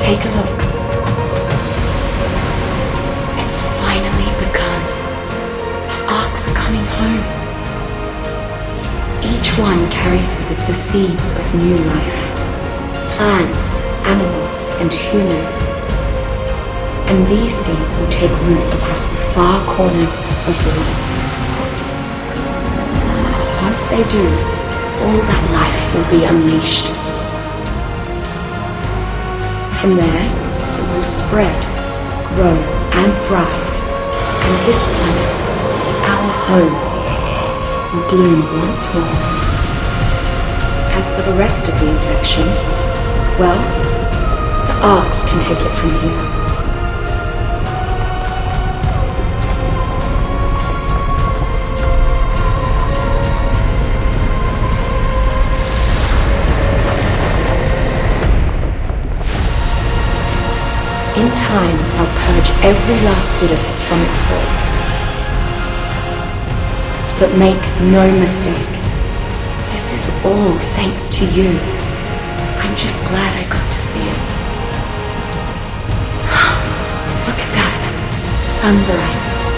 Take a look. It's finally begun. The Arks are coming home. Each one carries with it the seeds of new life. Plants, animals, and humans. And these seeds will take root across the far corners of the world. Once they do, all that life will be unleashed. From there, it will spread, grow, and thrive, and this planet, our home, will bloom once more. As for the rest of the infection, well, the Arks can take it from here. In time, I'll purge every last bit of it from its soul. But make no mistake, this is all thanks to you. I'm just glad I got to see it. Look at that. Sun's rising.